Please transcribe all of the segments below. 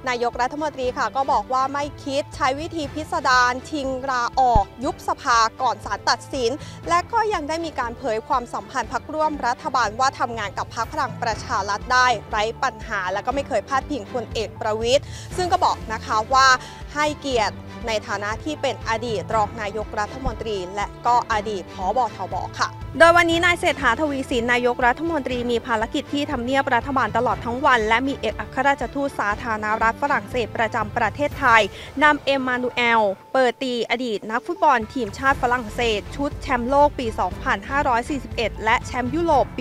นายกรัฐมนตรีค่ะก็บอกว่าไม่คิดใช้วิธีพิสดารชิงลาออกยุบสภาก่อนศาลตัดสินและก็ยังได้มีการเผยความสัมพันธ์พรรคร่วมรัฐบาลว่าทำงานกับพรรคพลังประชารัฐได้ไร้ปัญหาและก็ไม่เคยพาดพิงพลเอกประวิตรซึ่งก็บอกนะคะว่าให้เกียรติในฐานะที่เป็นอดีตรองนายกรัฐมนตรีและก็อดีตผบ.ทบ.ค่ะโดยวันนี้นายเศรษฐา ทวีสินนายกรัฐมนตรีมีภารกิจที่ทำเนียบรัฐบาลตลอดทั้งวันและมีเอกอัครราชทูตสาธารณรัฐฝรั่งเศสประจำประเทศไทยนำเอ็มมานูเอลเปิดตีอดีตนักฟุตบอลทีมชาติฝรั่งเศสชุดแชมป์โลกปี 2541 และแชมป์ยุโรปปี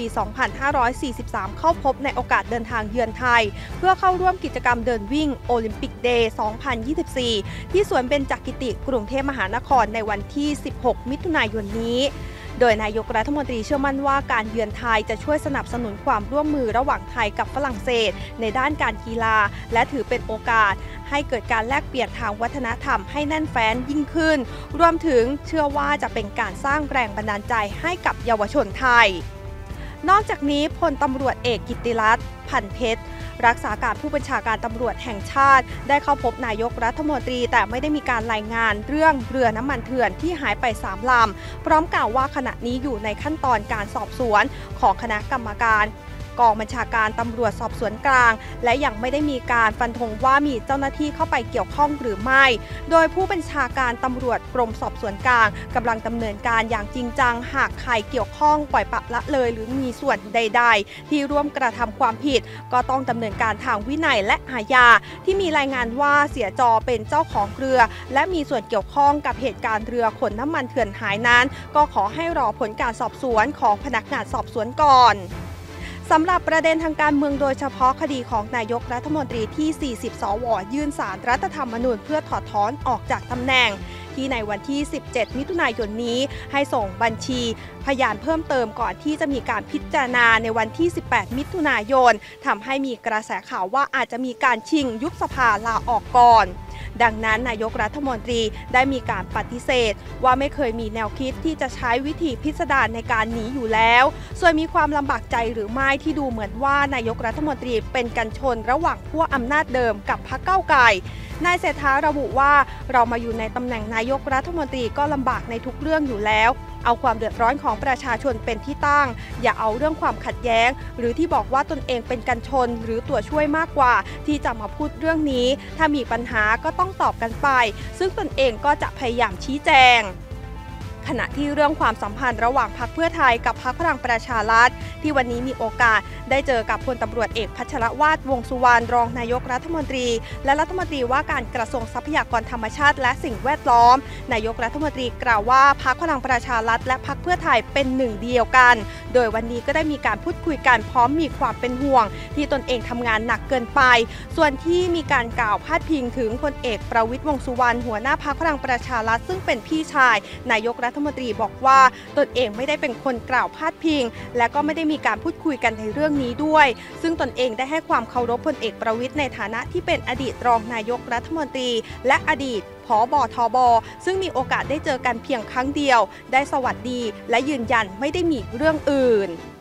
2543 เข้าพบในโอกาสเดินทางเยือนไทยเพื่อเข้าร่วมกิจกรรมเดินวิ่งโอลิมปิกเดย์ 2024 ที่สวนเบญจกิติกรุงเทพมหานครในวันที่ 16 มิถุนายนนี้โดยนายกรัฐมนตรีเชื่อมั่นว่าการเยือนไทยจะช่วยสนับสนุนความร่วมมือระหว่างไทยกับฝรั่งเศสในด้านการกีฬาและถือเป็นโอกาสให้เกิดการแลกเปลี่ยนทางวัฒนธรรมให้แน่นแฟ้นยิ่งขึ้นรวมถึงเชื่อว่าจะเป็นการสร้างแรงบันดาลใจให้กับเยาวชนไทยนอกจากนี้พลตำรวจเอกกิตติรัตน์ พันเพชรรักษาการผู้บัญชาการตำรวจแห่งชาติได้เข้าพบนายกรัฐมนตรีแต่ไม่ได้มีการรายงานเรื่องเรือน้ำมันเถื่อนที่หายไป3 ลำพร้อมกล่าวว่าขณะนี้อยู่ในขั้นตอนการสอบสวนของคณะกรรมการกองบัญชาการตำรวจสอบสวนกลางและยังไม่ได้มีการฟันธงว่ามีเจ้าหน้าที่เข้าไปเกี่ยวข้องหรือไม่โดยผู้บัญชาการตำรวจกรมสอบสวนกลางกำลังดำเนินการอย่างจริงจังหากใครเกี่ยวข้องปล่อยปละละเลยหรือมีส่วนใดๆที่ร่วมกระทำความผิดก็ต้องดำเนินการทางวินัยและอาญาที่มีรายงานว่าเสียจอเป็นเจ้าของเรือและมีส่วนเกี่ยวข้องกับเหตุการณ์เรือขนน้ำมันเถื่อนหายนั้นก็ขอให้รอผลการสอบสวนของพนักงานสอบสวนก่อนสำหรับประเด็นทางการเมืองโดยเฉพาะคดีของนายกรัฐมนตรีที่ 40 สว.ยื่นศาลรัฐธรรมนูญเพื่อถอดถอนออกจากตำแหน่งที่ในวันที่ 17 มิถุนายนนี้ให้ส่งบัญชีพยานเพิ่มเติมก่อนที่จะมีการพิจารณาในวันที่ 18 มิถุนายนทำให้มีกระแสข่าวว่าอาจจะมีการชิงยุบสภาลาออกก่อนดังนั้นนายกรัฐมนตรีได้มีการปฏิเสธว่าไม่เคยมีแนวคิดที่จะใช้วิธีพิสดารในการหนีอยู่แล้วส่วนมีความลำบากใจหรือไม่ที่ดูเหมือนว่านายกรัฐมนตรีเป็นกันชนระหว่างขั้วอำนาจเดิมกับพรรคก้าวไกลนายเศรษฐาระบุว่าเรามาอยู่ในตำแหน่งนายกรัฐมนตรีก็ลำบากในทุกเรื่องอยู่แล้วเอาความเดือดร้อนของประชาชนเป็นที่ตั้งอย่าเอาเรื่องความขัดแย้งหรือที่บอกว่าตนเองเป็นกันชนหรือตัวช่วยมากกว่าที่จะมาพูดเรื่องนี้ถ้ามีปัญหาก็ต้องตอบกันไปซึ่งตนเองก็จะพยายามชี้แจงขณะที่เรื่องความสัมพันธ์ระหว่างพรรคเพื่อไทยกับพรรคพลังประชารัฐที่วันนี้มีโอกาสได้เจอกับพลตำรวจเอกพัชรวาท วงษ์สุวรรณรองนายกรัฐมนตรีและรัฐมนตรีว่าการกระทรวงทรัพยากรธรรมชาติและสิ่งแวดล้อมนายกรัฐมนตรีกล่าวว่าพรรคพลังประชารัฐและพรรคเพื่อไทยเป็นหนึ่งเดียวกันโดยวันนี้ก็ได้มีการพูดคุยกันพร้อมมีความเป็นห่วงที่ตนเองทำงานหนักเกินไปส่วนที่มีการกล่าวพาดพิงถึงพลเอกประวิตร วงษ์สุวรรณหัวหน้าพรรคพลังประชารัฐซึ่งเป็นพี่ชายนายกรัฐมนตรีบอกว่าตนเองไม่ได้เป็นคนกล่าวพาดพิงและก็ไม่ได้มีการพูดคุยกันในเรื่องนี้ด้วยซึ่งตนเองได้ให้ความเคารพพลเอกประวิตรในฐานะที่เป็นอดีตรองนายกรัฐมนตรีและอดีตผบ.ทบ.ซึ่งมีโอกาสได้เจอกันเพียงครั้งเดียวได้สวัสดีและยืนยันไม่ได้มีเรื่องอื่น